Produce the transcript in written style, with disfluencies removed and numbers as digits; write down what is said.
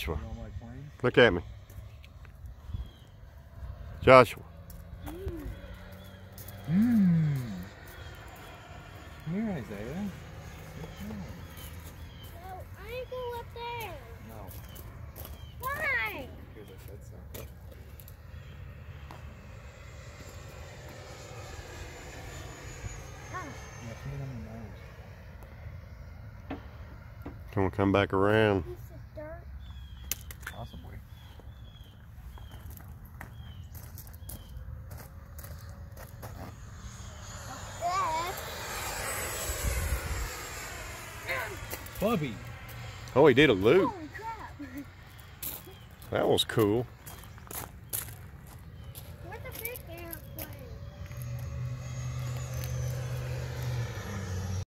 Joshua, You don't like planes? look at me. Joshua. Mmm. Here, Isaiah. No, I go up there. No, Why? because I said so. Yeah, put it on the nose. Gonna come back around. Piece of dirt. Possibly. Bubby. Oh, he did a loop. Holy crap. That was cool.